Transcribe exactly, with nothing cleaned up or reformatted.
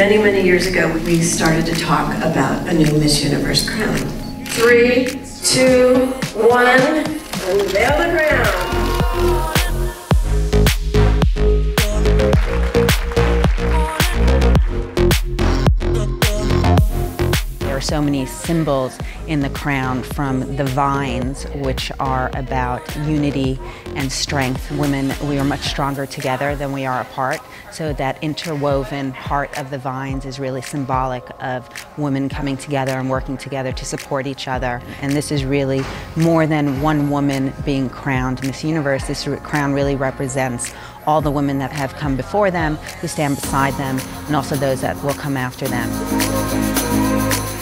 Many, many years ago, we started to talk about a new Miss Universe crown. Three, two, one, unveil the crown. There are so many symbols in the crown, from the vines, which are about unity and strength. Women, we are much stronger together than we are apart. So that interwoven part of the vines is really symbolic of women coming together and working together to support each other. And this is really more than one woman being crowned Miss Universe. This crown really represents all the women that have come before them, who stand beside them, and also those that will come after them.